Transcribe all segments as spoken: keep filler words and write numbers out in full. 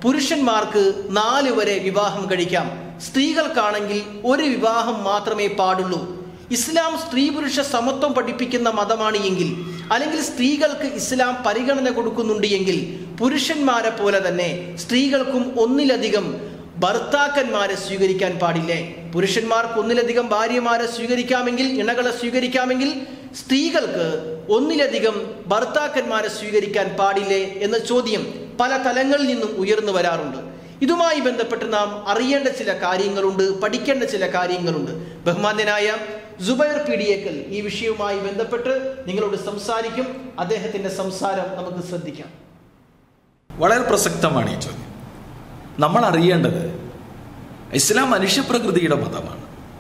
പുരുഷന്മാർക്ക് നാല് വരെ വിവാഹം കഴിക്കാം, സ്ത്രീകൾക്കാണെങ്കിൽ ഒരു വിവാഹം മാത്രമേ പാടുള്ളൂ. ഇസ്ലാം സ്ത്രീ പുരുഷ സമത്വം പഠിപ്പിക്കുന്ന മതമാണ് എങ്കിൽ, അല്ലെങ്കിൽ സ്ത്രീകൾക്ക് ഇസ്ലാം പരിഗണന കൊടുക്കുന്നുണ്ട് എങ്കിൽ, പുരുഷന്മാരെ പോലെ തന്നെ സ്ത്രീകൾക്കും ഒന്നിലധികം ഭർത്താക്കന്മാരെ സ്വീകരിക്കാൻ പാടില്ലേ? പുരുഷന്മാർക്ക് ഒന്നിലധികം ഭാര്യമാരെ സ്വീകരിക്കാമെങ്കിൽ, ഇണകളെ സ്വീകരിക്കാമെങ്കിൽ, സ്ത്രീകൾക്ക് ഒന്നിലധികം ഭർത്താക്കന്മാരെ സ്വീകരിക്കാൻ പാടില്ലേ എന്ന ചോദ്യം പല തലങ്ങളിൽ നിന്നും ഉയർന്നു വരാറുണ്ട്. ഇതുമായി ബന്ധപ്പെട്ട് നാം അറിയേണ്ട ചില കാര്യങ്ങളുണ്ട്, പഠിക്കേണ്ട ചില കാര്യങ്ങളുണ്ട്. ബഹുമാന്യനായ സുബൈർ പീഡിയേക്കൽ ഈ വിഷയവുമായി ബന്ധപ്പെട്ട് നിങ്ങളോട് സംസാരിക്കും. അദ്ദേഹത്തിന്റെ സംസാരം നമുക്ക് ശ്രദ്ധിക്കാം. വളരെ പ്രസക്തമാണ് ഈ ചോദ്യം. നമ്മൾ അറിയേണ്ടത് ഇസ്ലാം മനുഷ്യപ്രകൃതിയുടെ മതമാണ്.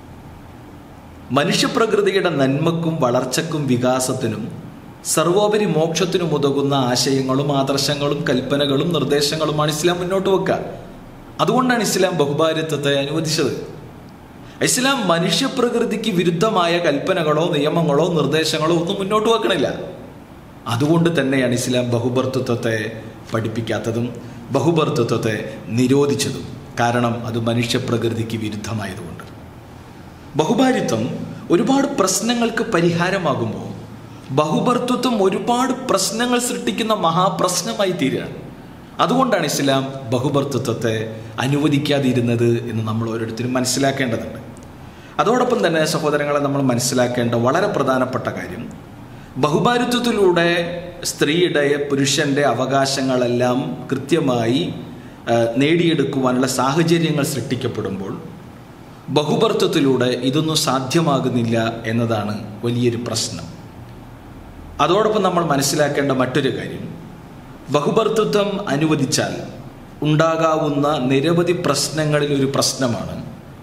മനുഷ്യപ്രകൃതിയുടെ നന്മക്കും വളർച്ചക്കും വികാസത്തിനും സർവോപരി മോക്ഷത്തിനും ഉതകുന്ന ആശയങ്ങളും ആദർശങ്ങളും കൽപ്പനകളും നിർദ്ദേശങ്ങളുമാണ് ഇസ്ലാം മുന്നോട്ട് വെക്കുക. അതുകൊണ്ടാണ് ഇസ്ലാം ബഹുഭാര്യത്വത്തെ അനുവദിച്ചത്. ഇസ്ലാം മനുഷ്യപ്രകൃതിക്ക് വിരുദ്ധമായ കൽപ്പനകളോ നിയമങ്ങളോ നിർദ്ദേശങ്ങളോ ഒന്നും മുന്നോട്ട് വെക്കണില്ല. അതുകൊണ്ട് തന്നെയാണ് ഇസ്ലാം ബഹുഭർത്തൃത്വത്തെ പഠിപ്പിക്കാത്തതും ബഹുഭർത്തൃത്വത്തെ നിരോധിച്ചതും. കാരണം അത് മനുഷ്യപ്രകൃതിക്ക് വിരുദ്ധമായതുകൊണ്ട്. ബഹുഭാര്യത്വം ഒരുപാട് പ്രശ്നങ്ങൾക്ക് പരിഹാരമാകുമ്പോൾ ബഹുഭർത്തൃത്വം ഒരുപാട് പ്രശ്നങ്ങൾ സൃഷ്ടിക്കുന്ന മഹാപ്രശ്നമായി തീരുകയാണ്. അതുകൊണ്ടാണ് ഇസ്ലാം ബഹുഭർത്തൃത്വത്തെ അനുവദിക്കാതിരുന്നത് എന്ന് നമ്മൾ ഓരോരുത്തരും മനസ്സിലാക്കേണ്ടതുണ്ട്. അതോടൊപ്പം തന്നെ സഹോദരങ്ങളെ, നമ്മൾ മനസ്സിലാക്കേണ്ട വളരെ പ്രധാനപ്പെട്ട കാര്യം, ബഹുഭാര്യത്വത്തിലൂടെ സ്ത്രീയുടെ പുരുഷൻ്റെ അവകാശങ്ങളെല്ലാം കൃത്യമായി നേടിയെടുക്കുവാനുള്ള സാഹചര്യങ്ങൾ സൃഷ്ടിക്കപ്പെടുമ്പോൾ ബഹുഭർത്തൃത്വത്തിലൂടെ ഇതൊന്നും സാധ്യമാകുന്നില്ല എന്നതാണ് വലിയൊരു പ്രശ്നം. അതോടൊപ്പം നമ്മൾ മനസ്സിലാക്കേണ്ട മറ്റൊരു കാര്യം, ബഹുഭർത്തൃത്വം അനുവദിച്ചാൽ ഉണ്ടാകാവുന്ന നിരവധി പ്രശ്നങ്ങളിൽ ഒരു പ്രശ്നമാണ്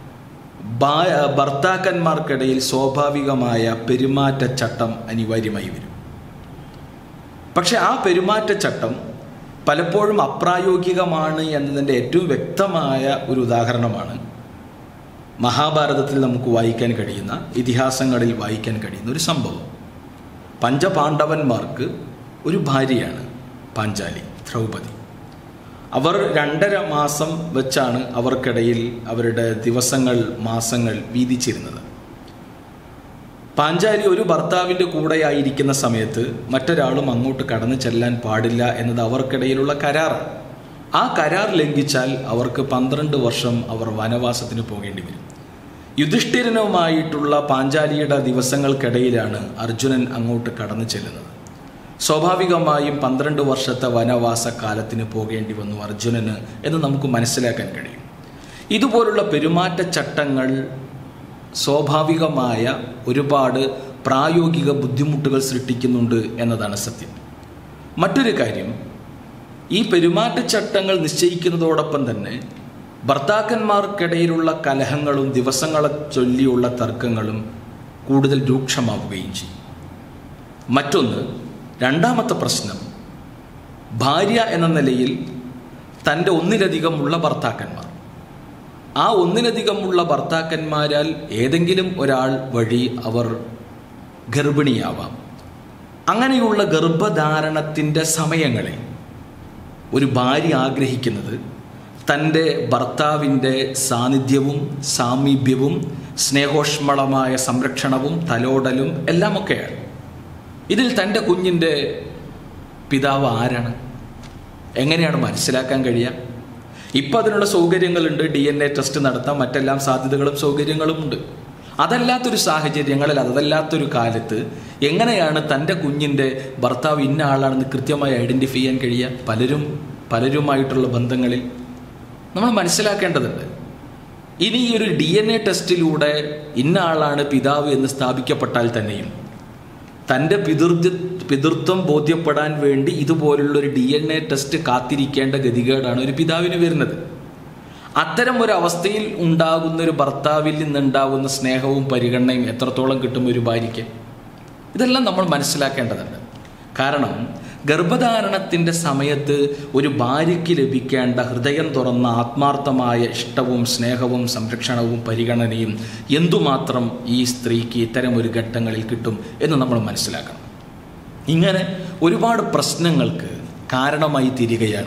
ഭർത്താക്കന്മാർക്കിടയിൽ സ്വാഭാവികമായ പെരുമാറ്റച്ചട്ടം അനിവാര്യമായി വരും. പക്ഷെ ആ പെരുമാറ്റച്ചട്ടം പലപ്പോഴും അപ്രായോഗികമാണ് എന്നതിൻ്റെ ഏറ്റവും വ്യക്തമായ ഒരു ഉദാഹരണമാണ് മഹാഭാരതത്തിൽ നമുക്ക് വായിക്കാൻ കഴിയുന്ന, ഇതിഹാസങ്ങളിൽ വായിക്കാൻ കഴിയുന്ന ഒരു സംഭവം. പഞ്ചപാണ്ഡവന്മാർക്ക് ഒരു ഭാര്യയാണ് പാഞ്ചാലി, ദ്രൗപദി. അവർ രണ്ടര മാസം വെച്ചാണ് അവർക്കിടയിൽ അവരുടെ ദിവസങ്ങൾ മാസങ്ങൾ വീതിച്ചിരുന്നത്. പാഞ്ചാലി ഒരു ഭർത്താവിൻ്റെ കൂടെയായിരിക്കുന്ന സമയത്ത് മറ്റൊരാളും അങ്ങോട്ട് കടന്നു ചെല്ലാൻ പാടില്ല എന്നത് അവർക്കിടയിലുള്ള കരാറാണ്. ആ കരാർ ലംഘിച്ചാൽ അവർക്ക് പന്ത്രണ്ട് വർഷം അവർ വനവാസത്തിന് പോകേണ്ടി വരും. യുധിഷ്ഠിരനുമായിട്ടുള്ള പാഞ്ചാലിയുടെ ദിവസങ്ങൾക്കിടയിലാണ് അർജുനൻ അങ്ങോട്ട് കടന്നു ചെല്ലുന്നത്. സ്വാഭാവികമായും പന്ത്രണ്ട് വർഷത്തെ വനവാസ കാലത്തിന് പോകേണ്ടി വന്നു അർജുനന് എന്ന് നമുക്ക് മനസ്സിലാക്കാൻ കഴിയും. ഇതുപോലുള്ള പെരുമാറ്റച്ചട്ടങ്ങൾ സ്വാഭാവികമായ ഒരുപാട് പ്രായോഗിക ബുദ്ധിമുട്ടുകൾ സൃഷ്ടിക്കുന്നുണ്ട് എന്നതാണ് സത്യം. മറ്റൊരു കാര്യം, ഈ പെരുമാറ്റച്ചട്ടങ്ങൾ നിശ്ചയിക്കുന്നതോടൊപ്പം തന്നെ ഭർത്താക്കന്മാർക്കിടയിലുള്ള കലഹങ്ങളും ദിവസങ്ങളെ ചൊല്ലിയുള്ള തർക്കങ്ങളും കൂടുതൽ രൂക്ഷമാവുകയും ചെയ്യും. മറ്റൊന്ന്, രണ്ടാമത്തെ പ്രശ്നം, ഭാര്യ എന്ന നിലയിൽ തൻ്റെ ഒന്നിലധികമുള്ള ഭർത്താക്കന്മാർ, ആ ഒന്നിലധികമുള്ള ഭർത്താക്കന്മാരാൽ ഏതെങ്കിലും ഒരാൾ വഴി അവർ ഗർഭിണിയാവാം. അങ്ങനെയുള്ള ഗർഭധാരണത്തിൻ്റെ സമയങ്ങളിൽ ഒരു ഭാര്യ ആഗ്രഹിക്കുന്നത് തൻ്റെ ഭർത്താവിൻ്റെ സാന്നിധ്യവും സാമീപ്യവും സ്നേഹോഷ്മളമായ സംരക്ഷണവും തലോടലും എല്ലാമൊക്കെയാണ്. ഇതിൽ തൻ്റെ കുഞ്ഞിൻ്റെ പിതാവ് ആരാണ്, എങ്ങനെയാണ് മനസ്സിലാക്കാൻ കഴിയുക? ഇപ്പം അതിനുള്ള സൗകര്യങ്ങളുണ്ട്, ഡി എൻ എ ടെസ്റ്റ് നടത്താം, മറ്റെല്ലാം സാധ്യതകളും സൗകര്യങ്ങളുമുണ്ട്. അതല്ലാത്തൊരു സാഹചര്യങ്ങളിൽ, അതല്ലാത്തൊരു കാലത്ത് എങ്ങനെയാണ് തൻ്റെ കുഞ്ഞിൻ്റെ ഭർത്താവ് ഇന്ന ആളാണെന്ന് കൃത്യമായി ഐഡൻറ്റിഫൈ ചെയ്യാൻ കഴിയുക? പലരും പലരുമായിട്ടുള്ള ബന്ധങ്ങളിൽ നമ്മൾ മനസ്സിലാക്കേണ്ടതുണ്ട്. ഇനി ഈ ഒരു ഡി എൻ എ ടെസ്റ്റിലൂടെ ഇന്ന ആളാണ് പിതാവ് എന്ന് സ്ഥാപിക്കപ്പെട്ടാൽ തന്നെയും തൻ്റെ പിതൃ പിതൃത്വം ബോധ്യപ്പെടാൻ വേണ്ടി ഇതുപോലുള്ളൊരു ഡി എൻ എ ടെസ്റ്റ് കാത്തിരിക്കേണ്ട ഗതികേടാണ് ഒരു പിതാവിന് വരുന്നത്. അത്തരം ഒരു അവസ്ഥയിൽ ഉണ്ടാകുന്ന ഒരു ഭർത്താവിൽ നിന്നുണ്ടാകുന്ന സ്നേഹവും പരിഗണനയും എത്രത്തോളം കിട്ടും ഒരു ഭാര്യയ്ക്ക്? ഇതെല്ലാം നമ്മൾ മനസ്സിലാക്കേണ്ടതുണ്ട്. കാരണം ഗർഭധാരണത്തിൻ്റെ സമയത്ത് ഒരു ഭാര്യയ്ക്ക് ലഭിക്കേണ്ട ഹൃദയം തുറന്ന ആത്മാർത്ഥമായ ഇഷ്ടവും സ്നേഹവും സംരക്ഷണവും പരിഗണനയും എന്തുമാത്രം ഈ സ്ത്രീക്ക് ഇത്തരം ഒരു ഘട്ടങ്ങളിൽ കിട്ടും എന്ന് നമ്മൾ മനസ്സിലാക്കണം. ഇങ്ങനെ ഒരുപാട് പ്രശ്നങ്ങൾക്ക് കാരണമായി തീരുകയാണ്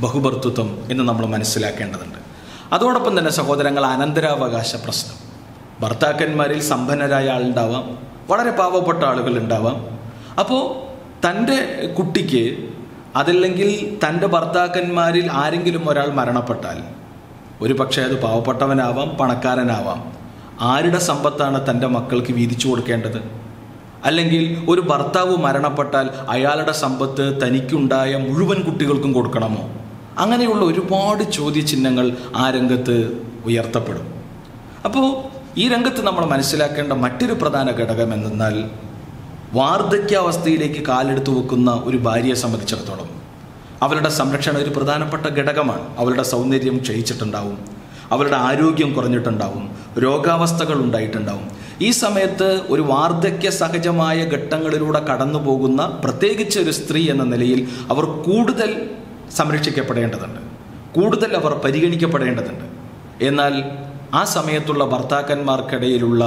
ബഹുഭർത്തൃത്വം എന്ന് നമ്മൾ മനസ്സിലാക്കേണ്ടതുണ്ട്. അതോടൊപ്പം തന്നെ സഹോദരങ്ങൾ, അനന്തരാവകാശ പ്രശ്നം. ഭർത്താക്കന്മാരിൽ സമ്പന്നരായ ആളുണ്ടാവാം, വളരെ പാവപ്പെട്ട ആളുകൾ ഉണ്ടാവാം. അപ്പോൾ തൻ്റെ കുട്ടിക്ക് അതല്ലെങ്കിൽ തൻ്റെ ഭർത്താക്കന്മാരിൽ ആരെങ്കിലും ഒരാൾ മരണപ്പെട്ടാൽ, ഒരു പക്ഷേ അത് പാവപ്പെട്ടവനാവാം, പണക്കാരനാവാം, ആരുടെ സമ്പത്താണ് തൻ്റെ മക്കൾക്ക് വീതിച്ചു കൊടുക്കേണ്ടത്? അല്ലെങ്കിൽ ഒരു ഭർത്താവ് മരണപ്പെട്ടാൽ അയാളുടെ സമ്പത്ത് തനിക്കുണ്ടായ മുഴുവൻ കുട്ടികൾക്കും കൊടുക്കണമോ? അങ്ങനെയുള്ള ഒരുപാട് ചോദ്യചിഹ്നങ്ങൾ ആ രംഗത്ത് ഉയർത്തപ്പെടും. അപ്പോൾ ഈ രംഗത്ത് നമ്മൾ മനസ്സിലാക്കേണ്ട മറ്റൊരു പ്രധാന ഘടകം എന്തെന്നാൽ, വാർദ്ധക്യാവസ്ഥയിലേക്ക് കാലെടുത്ത് വെക്കുന്ന ഒരു ഭാര്യയെ സംബന്ധിച്ചിടത്തോളം അവരുടെ സംരക്ഷണം ഒരു പ്രധാനപ്പെട്ട ഘടകമാണ്. അവരുടെ സൗന്ദര്യം ക്ഷയിച്ചിട്ടുണ്ടാവും, അവരുടെ ആരോഗ്യം കുറഞ്ഞിട്ടുണ്ടാവും, രോഗാവസ്ഥകൾ ഉണ്ടായിട്ടുണ്ടാവും. ഈ സമയത്ത് ഒരു വാർദ്ധക്യ സഹജമായ ഘട്ടങ്ങളിലൂടെ കടന്നു പോകുന്ന പ്രത്യേകിച്ച് ഒരു സ്ത്രീ എന്ന നിലയിൽ അവർ കൂടുതൽ സംരക്ഷിക്കപ്പെടേണ്ടതുണ്ട്, കൂടുതൽ അവർ പരിഗണിക്കപ്പെടേണ്ടതുണ്ട്. എന്നാൽ ആ സമയത്തുള്ള ഭർത്താക്കന്മാർക്കിടയിലുള്ള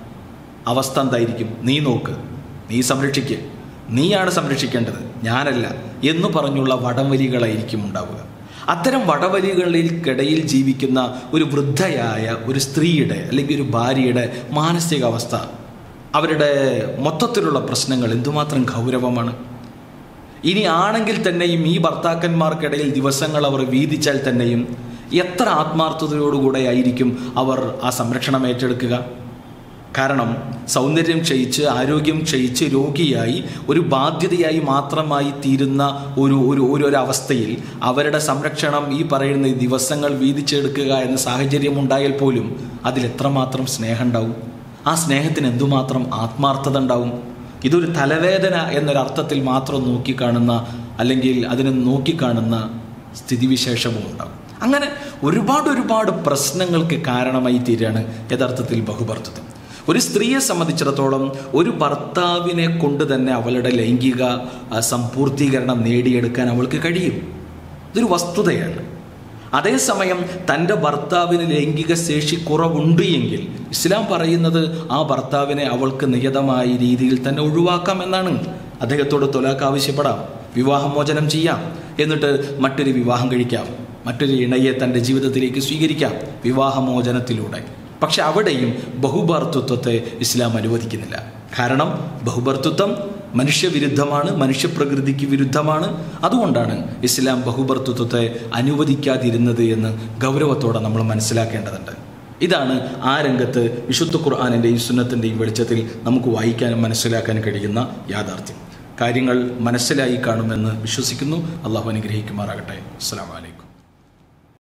അവസ്ഥ എന്തായിരിക്കും? നീ നോക്ക്, നീ സംരക്ഷിക്കുക, നീയാണ് സംരക്ഷിക്കേണ്ടത്, ഞാനല്ല എന്ന് പറഞ്ഞുള്ള വടംവലികളായിരിക്കും ഉണ്ടാവുക. അത്തരം വടംവലികളിൽക്കിടയിൽ ജീവിക്കുന്ന ഒരു വൃദ്ധയായ ഒരു സ്ത്രീയുടെ അല്ലെങ്കിൽ ഒരു ഭാര്യയുടെ മാനസികാവസ്ഥ, അവരുടെ മൊത്തത്തിലുള്ള പ്രശ്നങ്ങൾ എന്തുമാത്രം ഗൗരവമാണ്. ഇനി ആണെങ്കിൽ തന്നെയും ഈ ഭർത്താക്കന്മാർക്കിടയിൽ ദിവസങ്ങൾ അവർ വീതിച്ചാൽ തന്നെയും എത്ര ആത്മാർത്ഥതയോടുകൂടെ ആയിരിക്കും അവർ ആ സംരക്ഷണം ഏറ്റെടുക്കുക? കാരണം സൗന്ദര്യം ക്ഷയിച്ച് ആരോഗ്യം ക്ഷയിച്ച് രോഗിയായി ഒരു ബാധ്യതയായി മാത്രമായി തീരുന്ന ഒരു ഒരു ഒരു അവസ്ഥയിൽ അവരുടെ സംരക്ഷണം ഈ പറയുന്ന ദിവസങ്ങൾ വീതിച്ചെടുക്കുക എന്ന സാഹചര്യം ഉണ്ടായാൽ പോലും അതിലെത്രമാത്രം സ്നേഹം ഉണ്ടാവും? ആ സ്നേഹത്തിന് എന്തുമാത്രം ആത്മാർത്ഥത ഉണ്ടാവും? ഇതൊരു തലവേദന എന്നൊരർത്ഥത്തിൽ മാത്രം നോക്കിക്കാണുന്ന അല്ലെങ്കിൽ അതിനെ നോക്കിക്കാണുന്ന സ്ഥിതിവിശേഷവും ഉണ്ടാകും. അങ്ങനെ ഒരുപാട് ഒരുപാട് പ്രശ്നങ്ങൾക്ക് കാരണമായി തീരുകയാണ് യഥാർത്ഥത്തിൽ ബഹുഭർത്തൃത്വം. ഒരു സ്ത്രീയെ സംബന്ധിച്ചിടത്തോളം ഒരു ഭർത്താവിനെ കൊണ്ട് തന്നെ അവളുടെ ലൈംഗിക സമ്പൂർത്തീകരണം നേടിയെടുക്കാൻ അവൾക്ക് കഴിയും. ഇതൊരു വസ്തുതയാണ്. അതേസമയം തൻ്റെ ഭർത്താവിന് ലൈംഗിക ശേഷി കുറവുണ്ട് എങ്കിൽ ഇസ്ലാം പറയുന്നത് ആ ഭർത്താവിനെ അവൾക്ക് നിയതമായ രീതിയിൽ തന്നെ ഒഴിവാക്കാം എന്നാണ്. അദ്ദേഹത്തോട് തൊലാക്ക് ആവശ്യപ്പെടാം, വിവാഹമോചനം ചെയ്യാം, എന്നിട്ട് മറ്റൊരു വിവാഹം കഴിക്കാം, മറ്റൊരു ഇണയെ തൻ്റെ ജീവിതത്തിലേക്ക് സ്വീകരിക്കാം വിവാഹമോചനത്തിലൂടെ. പക്ഷെ അവിടെയും ബഹുഭർത്തൃത്വത്തെ ഇസ്ലാം അനുവദിക്കുന്നില്ല. കാരണം ബഹുഭർത്തൃത്വം മനുഷ്യവിരുദ്ധമാണ്, മനുഷ്യപ്രകൃതിക്ക് വിരുദ്ധമാണ്. അതുകൊണ്ടാണ് ഇസ്ലാം ബഹുഭർത്തൃത്വത്തെ അനുവദിക്കാതിരുന്നത് എന്ന് ഗൗരവത്തോടെ നമ്മൾ മനസ്സിലാക്കേണ്ടതുണ്ട്. ഇതാണ് ആ രംഗത്ത് വിശുദ്ധ ഖുർആനിൻ്റെയും സുന്നത്തിൻ്റെയും വെളിച്ചത്തിൽ നമുക്ക് വായിക്കാനും മനസ്സിലാക്കാൻ കഴിയുന്ന യാഥാർത്ഥ്യം. കാര്യങ്ങൾ മനസ്സിലായി കാണുമെന്ന് വിശ്വസിക്കുന്നു. അള്ളാഹു അനുഗ്രഹിക്കുമാറാകട്ടെ. അസ്സലാമു അലൈക്കും.